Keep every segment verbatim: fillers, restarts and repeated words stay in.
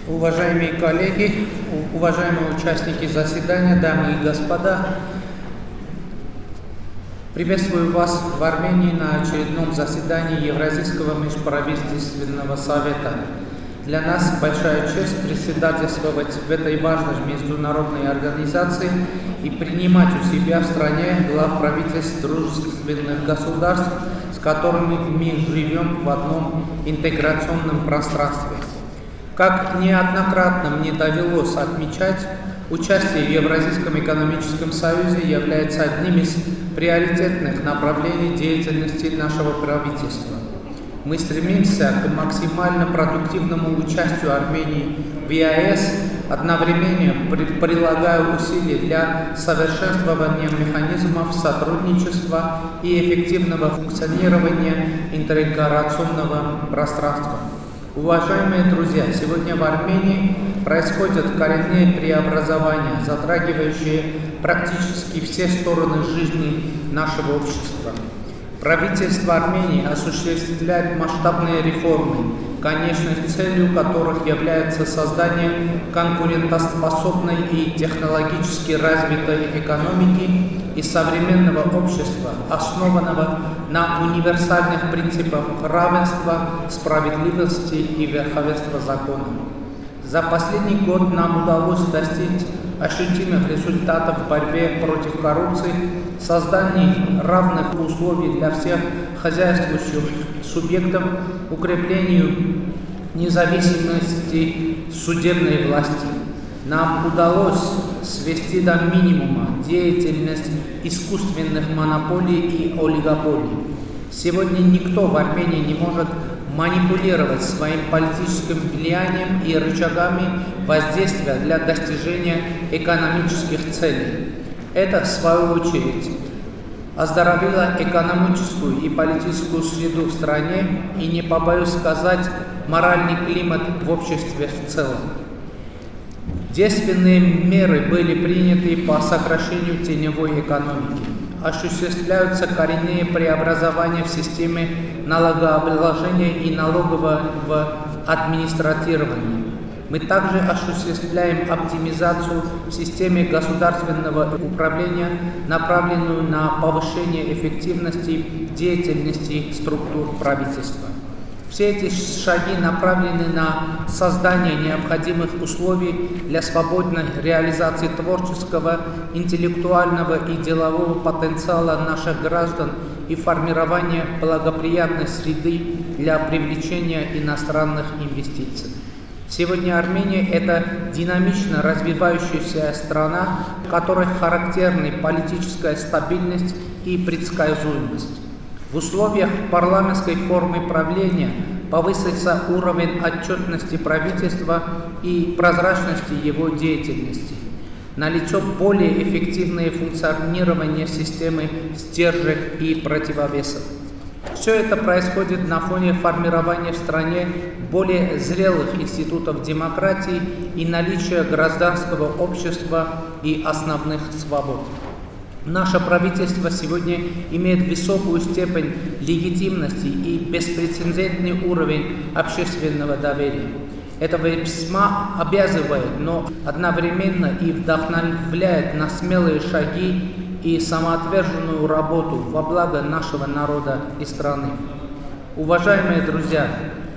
Уважаемые коллеги, уважаемые участники заседания, дамы и господа, приветствую вас в Армении на очередном заседании Евразийского межправительственного совета. Для нас большая честь председательствовать в этой важной международной организации и принимать у себя в стране глав правительств дружественных государств, с которыми мы живем в одном интеграционном пространстве. Как неоднократно мне довелось отмечать, участие в Евразийском экономическом союзе является одним из приоритетных направлений деятельности нашего правительства. Мы стремимся к максимально продуктивному участию Армении в ЕАЭС, одновременно прилагая усилия для совершенствования механизмов сотрудничества и эффективного функционирования интеграционного пространства. Уважаемые друзья, сегодня в Армении происходят коренные преобразования, затрагивающие практически все стороны жизни нашего общества. Правительство Армении осуществляет масштабные реформы, конечной целью которых является создание конкурентоспособной и технологически развитой экономики и современного общества, основанного на универсальных принципах равенства, справедливости и верховенства закона. За последний год нам удалось достичь ощутимых результатов в борьбе против коррупции, создании равных условий для всех хозяйствующих субъектов, укреплению независимости судебной власти. Нам удалось свести до минимума деятельность искусственных монополий и олигополий. Сегодня никто в Армении не может манипулировать своим политическим влиянием и рычагами воздействия для достижения экономических целей. Это, в свою очередь, оздоровило экономическую и политическую среду в стране и, не побоюсь сказать, моральный климат в обществе в целом. Действенные меры были приняты по сокращению теневой экономики. Осуществляются коренные преобразования в системе налогообложения и налогового администрирования. Мы также осуществляем оптимизацию в системе государственного управления, направленную на повышение эффективности деятельности структур правительства. Все эти шаги направлены на создание необходимых условий для свободной реализации творческого, интеллектуального и делового потенциала наших граждан и формирования благоприятной среды для привлечения иностранных инвестиций. Сегодня Армения – это динамично развивающаяся страна, в которой характерны политическая стабильность и предсказуемость. В условиях парламентской формы правления повысится уровень отчетности правительства и прозрачности его деятельности. Налицо более эффективное функционирование системы стержек и противовесов. Все это происходит на фоне формирования в стране более зрелых институтов демократии и наличия гражданского общества и основных свобод. Наше правительство сегодня имеет высокую степень легитимности и беспрецедентный уровень общественного доверия. Это весьма обязывает, но одновременно и вдохновляет на смелые шаги и самоотверженную работу во благо нашего народа и страны. Уважаемые друзья,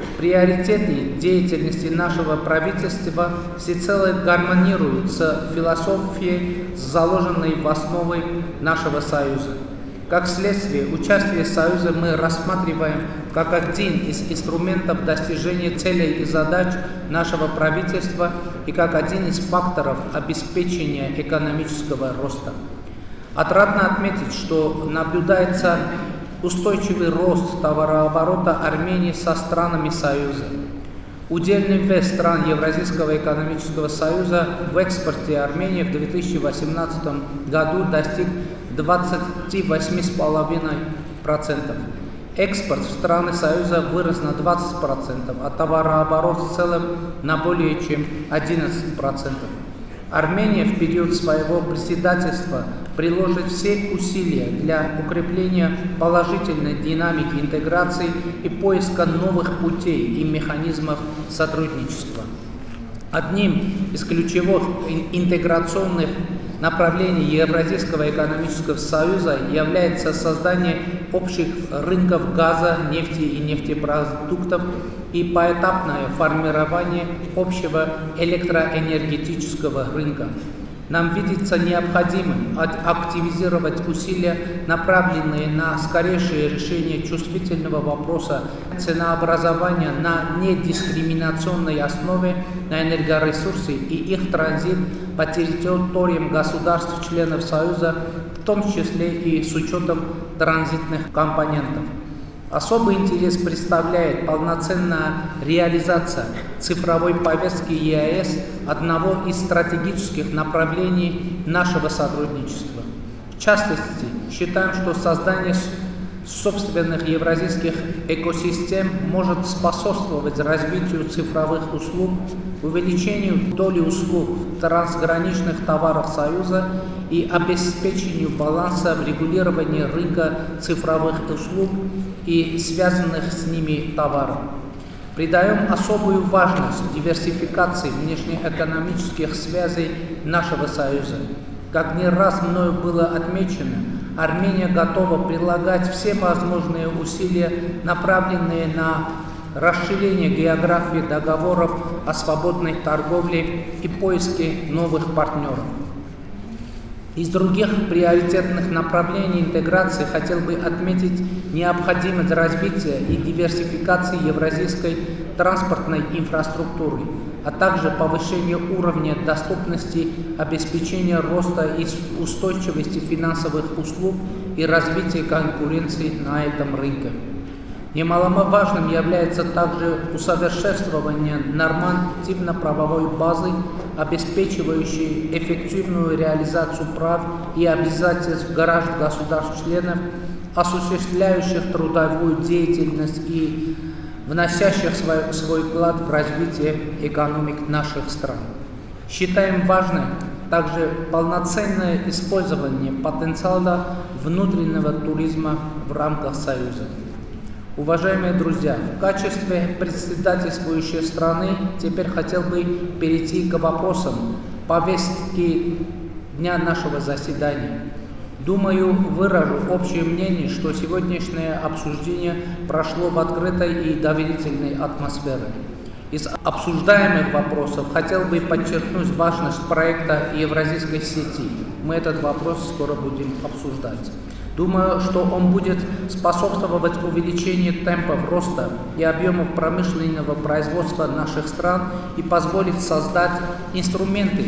приоритеты деятельности нашего правительства всецело гармонируют с философией, заложенной в основе нашего Союза. Как следствие, участие в Союзе мы рассматриваем как один из инструментов достижения целей и задач нашего правительства и как один из факторов обеспечения экономического роста. Отрадно отметить, что наблюдается устойчивый рост товарооборота Армении со странами Союза. Удельный вес стран Евразийского экономического союза в экспорте Армении в две тысячи восемнадцатом году достиг двадцати восьми целых пяти десятых процента. Экспорт в страны Союза вырос на двадцать процентов, а товарооборот в целом на более чем одиннадцать процентов. Армения в период своего председательства приложит все усилия для укрепления положительной динамики интеграции и поиска новых путей и механизмов сотрудничества. Одним из ключевых интеграционных направлений Евразийского экономического союза является создание общих рынков газа, нефти и нефтепродуктов и поэтапное формирование общего электроэнергетического рынка. Нам видится необходимым активизировать усилия, направленные на скорейшее решение чувствительного вопроса ценообразования на недискриминационной основе на энергоресурсы и их транзит по территориям государств-членов Союза, в том числе и с учетом транзитных компонентов. Особый интерес представляет полноценная реализация цифровой повестки ЕАЭС, одного из стратегических направлений нашего сотрудничества. В частности, считаем, что создание собственных евразийских экосистем может способствовать развитию цифровых услуг, увеличению доли услуг в трансграничных товарах Союза и обеспечению баланса в регулировании рынка цифровых услуг и связанных с ними товаров. Придаем особую важность диверсификации внешнеэкономических связей нашего Союза. Как не раз мною было отмечено, Армения готова прилагать все возможные усилия, направленные на расширение географии договоров о свободной торговле и поиске новых партнеров. Из других приоритетных направлений интеграции хотел бы отметить необходимость развития и диверсификации евразийской транспортной инфраструктуры, а также повышение уровня доступности, обеспечения роста и устойчивости финансовых услуг и развития конкуренции на этом рынке. Немаловажным является также усовершенствование нормативно-правовой базы, обеспечивающей эффективную реализацию прав и обязательств граждан-государств-членов, осуществляющих трудовую деятельность и вносящих свой, свой вклад в развитие экономик наших стран. Считаем важным также полноценное использование потенциала внутреннего туризма в рамках Союза. Уважаемые друзья, в качестве председательствующей страны теперь хотел бы перейти к вопросам повестки дня нашего заседания. Думаю, выражу общее мнение, что сегодняшнее обсуждение прошло в открытой и доверительной атмосфере. Из обсуждаемых вопросов хотел бы подчеркнуть важность проекта Евразийской сети. Мы этот вопрос скоро будем обсуждать. Думаю, что он будет способствовать увеличению темпов роста и объемов промышленного производства наших стран и позволит создать инструменты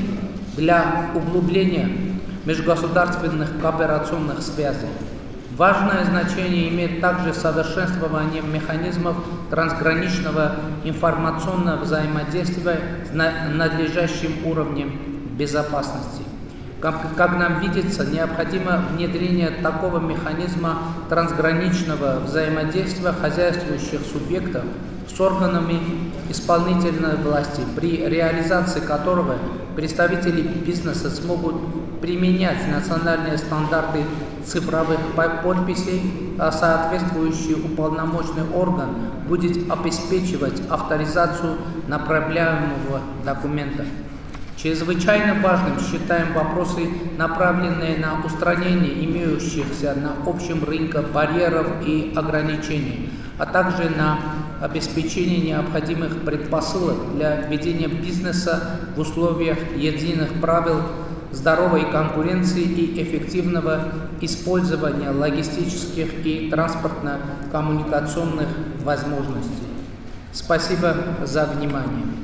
для углубления межгосударственных кооперационных связей. Важное значение имеет также совершенствование механизмов трансграничного информационного взаимодействия с надлежащим уровнем безопасности. Как, как нам видится, необходимо внедрение такого механизма трансграничного взаимодействия хозяйствующих субъектов с органами исполнительной власти, при реализации которого представители бизнеса смогут применять национальные стандарты цифровых подписей, а соответствующий уполномоченный орган будет обеспечивать авторизацию направляемого документа. Чрезвычайно важным считаем вопросы, направленные на устранение имеющихся на общем рынке барьеров и ограничений, а также на обеспечение необходимых предпосылок для ведения бизнеса в условиях единых правил, здоровой конкуренции и эффективного использования логистических и транспортно-коммуникационных возможностей. Спасибо за внимание.